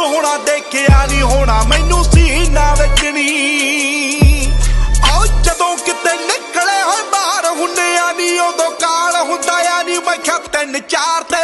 ਹੋਣਾ ਦੇਖਿਆ ਨਹੀਂ ਹੋਣਾ ਮੈਨੂੰ ਸੀਨਾ ਵੇਚਣੀ ਜਦੋਂ ਕਿਤੇ ਨਿਕਲੇ ਹੋਏ ਬਾਹਰ ਹੁੰਦੇ ਆ ਨੀ ਉਦੋਂ ਕਾਲ ਹੁੰਦਾ ਆ ਨੀ ਮੈਂ ਕਿਹਾ 3 4